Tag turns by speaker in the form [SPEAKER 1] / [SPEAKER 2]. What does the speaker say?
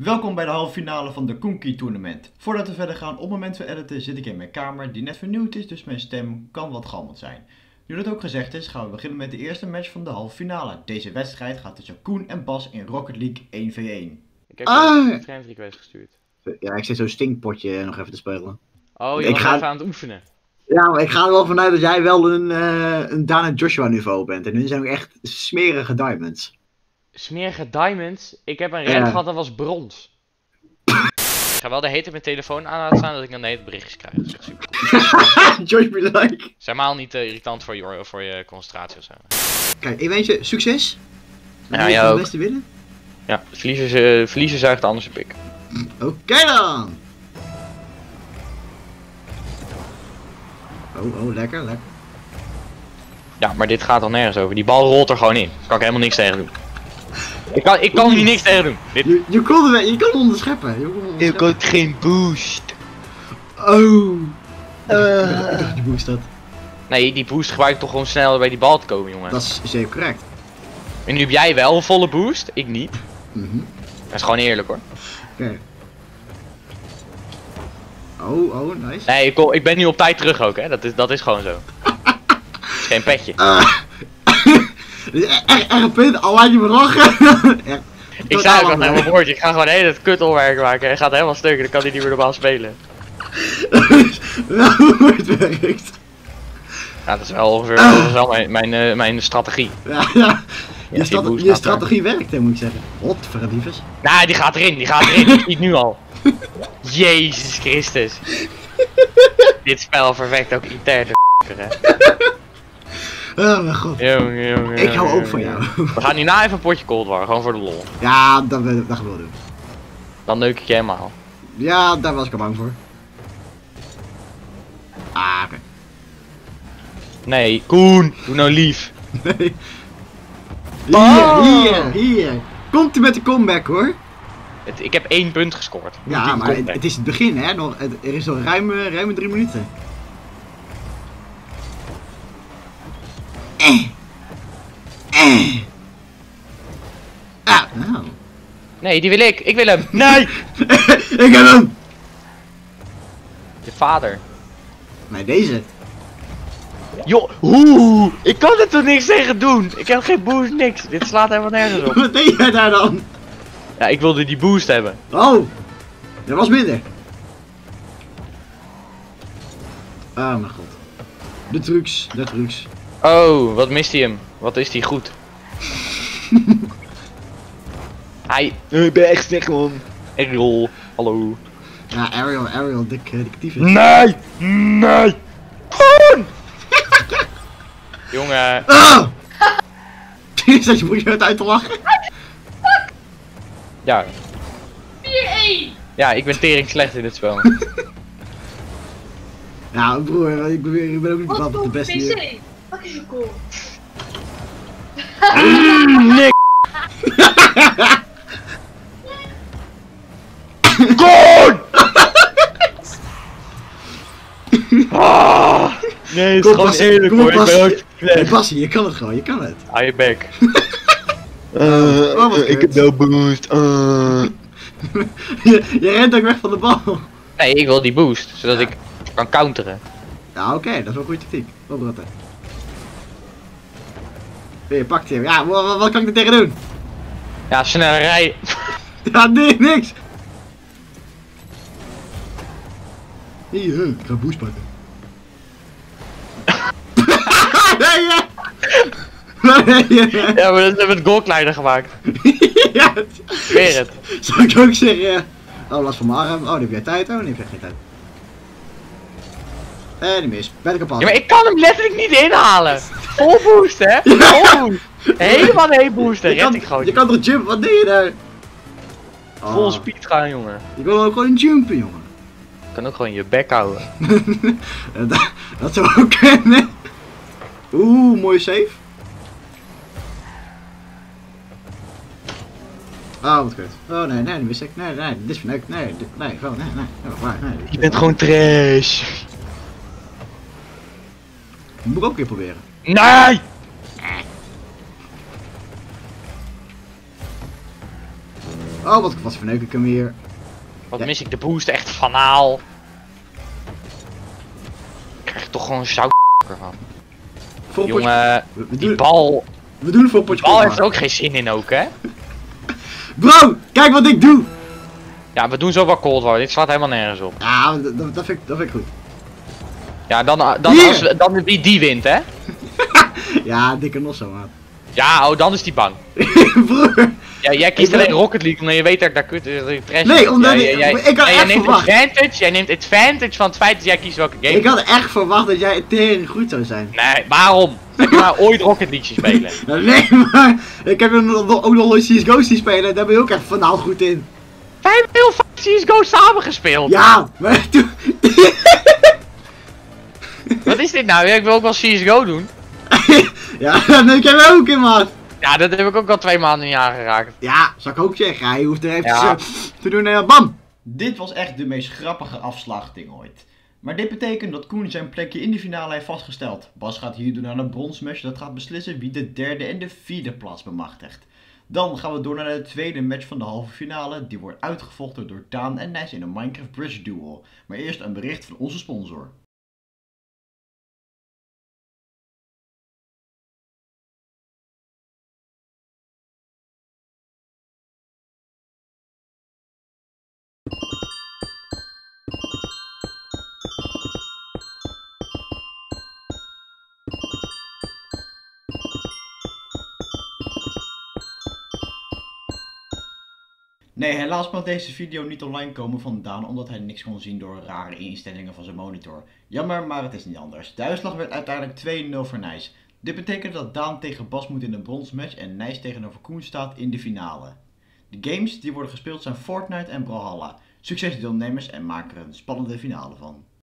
[SPEAKER 1] Welkom bij de halve finale van de Conky Tournament. Voordat we verder gaan, op het moment van editen zit ik in mijn kamer die net vernieuwd is, dus mijn stem kan wat galmend zijn. Nu dat ook gezegd is, gaan we beginnen met de eerste match van de halve finale. Deze wedstrijd gaat tussen Koen en Bas in Rocket League 1v1.
[SPEAKER 2] Ik heb een friend request gestuurd.
[SPEAKER 3] Ja, ik zit zo'n stinkpotje nog even te spelen.
[SPEAKER 2] Oh, je was even aan het oefenen.
[SPEAKER 3] Ja, maar ik ga er wel vanuit dat jij wel een Dana Joshua niveau bent. En hun zijn ook echt smerige diamonds.
[SPEAKER 2] Smerige diamonds? Ik heb een rent gehad, dat was brons. Ik ga wel de hete mijn telefoon aan laten staan, dat ik dan de hele berichtjes krijg. Dat is echt super.
[SPEAKER 3] Josh be like.
[SPEAKER 2] Zijn helemaal niet irritant voor je concentratie of zo.
[SPEAKER 3] Kijk, ik wens je succes.
[SPEAKER 2] Ja, jij ook.
[SPEAKER 3] Het beste winnen.
[SPEAKER 2] Ja, verliezen zuigt anders een pik.
[SPEAKER 3] Oké dan. Oh, lekker, lekker.
[SPEAKER 2] Ja, maar dit gaat al nergens over. Die bal rolt er gewoon in. Daar kan ik helemaal niks tegen doen. Ik kan hier niks tegen doen.
[SPEAKER 3] Je kon hem onderscheppen.
[SPEAKER 2] Ik had geen boost.
[SPEAKER 3] Oh. Ik dacht je boost had.
[SPEAKER 2] Nee, die boost gebruik ik toch gewoon sneller bij die bal te komen, jongen.
[SPEAKER 3] Dat is zeker correct.
[SPEAKER 2] En nu heb jij wel een volle boost, ik niet. Dat is gewoon eerlijk hoor.
[SPEAKER 3] Oké. Oh, nice.
[SPEAKER 2] Nee, ik ben nu op tijd terug ook, hè. Dat is gewoon zo. Dat is geen petje.
[SPEAKER 3] Echt punt, al laat je me lachen.
[SPEAKER 2] Ik zei ook al naar mijn woordje, ik ga gewoon heel het kutolwerk maken. Hij gaat helemaal stuk, dan kan hij niet meer normaal spelen.
[SPEAKER 3] Wel hoe het werkt.
[SPEAKER 2] Ja, dat is wel ongeveer mijn strategie.
[SPEAKER 3] Ja.
[SPEAKER 2] Je
[SPEAKER 3] Je strategie werkt, hè, moet ik zeggen. Wat verdievers.
[SPEAKER 2] Nee, die gaat erin, ik zie het nu al. Jezus Christus. Dit spel verwekt ook interne hè.
[SPEAKER 3] Oh mijn god.
[SPEAKER 2] Jongen.
[SPEAKER 3] Ik hou ook van jou.
[SPEAKER 2] We gaan hierna even een potje Cold War, gewoon voor de lol.
[SPEAKER 3] Ja, dat gaan we wel doen.
[SPEAKER 2] Dan neuk ik je helemaal.
[SPEAKER 3] Ja, daar was ik al bang voor. Oké.
[SPEAKER 2] Nee, Koen, doe nou lief.
[SPEAKER 3] Nee.
[SPEAKER 2] Oh!
[SPEAKER 3] Hier. Komt u met de comeback hoor.
[SPEAKER 2] Ik heb 1 punt gescoord.
[SPEAKER 3] Ja, maar het is het begin hè. Er is al ruime 3 minuten. Nou.
[SPEAKER 2] Nee, die wil ik. Ik wil hem. Nee!
[SPEAKER 3] Ik heb hem!
[SPEAKER 2] Je vader.
[SPEAKER 3] Nee, deze.
[SPEAKER 2] Joh, ik kan er toch niks tegen doen. Ik heb geen boost, niks. Dit slaat helemaal nergens op.
[SPEAKER 3] Wat deed jij daar dan?
[SPEAKER 2] Ja, ik wilde die boost hebben.
[SPEAKER 3] Oh, dat was minder. Oh mijn god. De trucs.
[SPEAKER 2] Oh, wat mist hij hem? Wat is hij goed? Ik ben echt slecht man. Ariel, hallo.
[SPEAKER 3] Ja, Ariel, dictief.
[SPEAKER 2] Nee! Koen! Jongen.
[SPEAKER 3] Zat je broertje uit te lachen?
[SPEAKER 2] Ja.
[SPEAKER 4] 4-1!
[SPEAKER 2] Ja, ik ben tering slecht in dit spel.
[SPEAKER 3] Ja, broer, ik ben ook niet bepaald de beste hier.
[SPEAKER 4] PC! Wat is je goal?
[SPEAKER 2] Niks! Koen! Nee, het is gewoon eerlijk hoor, ik ben ook slecht.
[SPEAKER 3] Bassie, je kan het gewoon, je kan het.
[SPEAKER 2] Hou je bek.
[SPEAKER 3] Ik heb
[SPEAKER 2] no boost.
[SPEAKER 3] Je rent ook weg van de bal.
[SPEAKER 2] Nee, ik wil die boost, zodat ik kan counteren.
[SPEAKER 3] Ja, oké, dat is wel een goede tactiek. Wel bratten. Je pakt hem. Ja, wat kan ik er tegen doen?
[SPEAKER 2] Ja, sneller rijden.
[SPEAKER 3] Ja, nee, niks. Hier, ik ga boost pakken. Nee, ja.
[SPEAKER 2] Ja, maar dat hebben we het goal kleiner gemaakt.
[SPEAKER 3] Ja,
[SPEAKER 2] Weer het.
[SPEAKER 3] zou ik ook zeggen. Oh, last van mijn arm. Oh, nu heb jij tijd. Oh, nu heb jij geen tijd. Niet mis. Ben ik kapot.
[SPEAKER 2] Ja, maar ik kan hem letterlijk niet inhalen. Vol boost, hè? Vol boost. Helemaal heen boosten. Red ik gewoon.
[SPEAKER 3] Je kan toch jumpen? Wat deed je daar?
[SPEAKER 2] Vol speed gaan, jongen.
[SPEAKER 3] Je wil ook gewoon jumpen, jongen.
[SPEAKER 2] Je kan ook gewoon je bek houden.
[SPEAKER 3] Dat zou ook kunnen. Oeh, mooie save. Oh, wat kut. Oh nee, die wist ik. Nee, dit is verneukt. Nee, gewoon, nee.
[SPEAKER 2] Je bent gewoon trash.
[SPEAKER 3] Moet ik ook een keer proberen.
[SPEAKER 2] Nee!
[SPEAKER 3] Oh, wat verneuk ik hem hier.
[SPEAKER 2] Wat
[SPEAKER 3] Ja.
[SPEAKER 2] mis ik de boost echt fanaal. Ik krijg er toch gewoon een zout van.
[SPEAKER 3] Voor een potje-
[SPEAKER 2] Jongen,
[SPEAKER 3] we
[SPEAKER 2] die
[SPEAKER 3] doen,
[SPEAKER 2] bal,
[SPEAKER 3] we doen het voor een
[SPEAKER 2] die
[SPEAKER 3] potje
[SPEAKER 2] bal
[SPEAKER 3] Koolma.
[SPEAKER 2] heeft er ook geen zin in ook, hè?
[SPEAKER 3] Bro, kijk wat ik doe!
[SPEAKER 2] Ja, we doen zo wel Cold War. Dit slaat helemaal nergens op.
[SPEAKER 3] Ja, dat vind ik goed.
[SPEAKER 2] Ja,
[SPEAKER 3] Hier!
[SPEAKER 2] dan wie die wint, hè?
[SPEAKER 3] Ja, dikke nosso, maat.
[SPEAKER 2] Ja, oh, dan is die bang.
[SPEAKER 3] Broer!
[SPEAKER 2] Ja, jij kiest
[SPEAKER 3] Ik ben-
[SPEAKER 2] alleen Rocket League omdat je weet dat ik daar kut trash
[SPEAKER 3] Nee, omdat
[SPEAKER 2] jij,
[SPEAKER 3] ik-
[SPEAKER 2] jij,
[SPEAKER 3] ik had
[SPEAKER 2] jij
[SPEAKER 3] echt
[SPEAKER 2] neemt
[SPEAKER 3] verwacht.
[SPEAKER 2] jij neemt advantage van het feit dat jij kiest welke game.
[SPEAKER 3] Ik had echt verwacht dat jij tering goed zou zijn.
[SPEAKER 2] Nee, waarom? Heb je maar ooit Rocket League zien spelen?
[SPEAKER 3] Nee, maar ik heb ook nog nooit CSGO zien spelen, daar ben je ook echt fanaal goed in.
[SPEAKER 2] Wij hebben heel vaak CSGO samen gespeeld.
[SPEAKER 3] Ja, maar toen...
[SPEAKER 2] Wat is dit nou? Ja, ik wil ook wel CSGO doen.
[SPEAKER 3] Ja, dat heb jij ook in, maat.
[SPEAKER 2] Ja, dat heb ik ook al 2 maanden niet aangeraakt.
[SPEAKER 3] Ja, zou ik ook zeggen. Hij hoeft er even
[SPEAKER 2] Ja.
[SPEAKER 3] te doen en bam!
[SPEAKER 1] Dit was echt de meest grappige afslagding ooit. Maar dit betekent dat Koen zijn plekje in de finale heeft vastgesteld. Bas gaat hierdoor naar een bronsmatch dat gaat beslissen wie de derde en de vierde plaats bemachtigt. Dan gaan we door naar de tweede match van de halve finale. Die wordt uitgevochten door Daan en Nijs in een Minecraft Bridge Duel. Maar eerst een bericht van onze sponsor. Nee, helaas mag deze video niet online komen van Daan omdat hij niks kon zien door rare instellingen van zijn monitor. Jammer, maar het is niet anders. De uitslag werd uiteindelijk 2-0 voor Nijs. Dit betekent dat Daan tegen Bas moet in de bronsmatch en Nijs tegenover Koen staat in de finale. De games die worden gespeeld zijn Fortnite en Brawlhalla. Succes deelnemers en maak er een spannende finale van.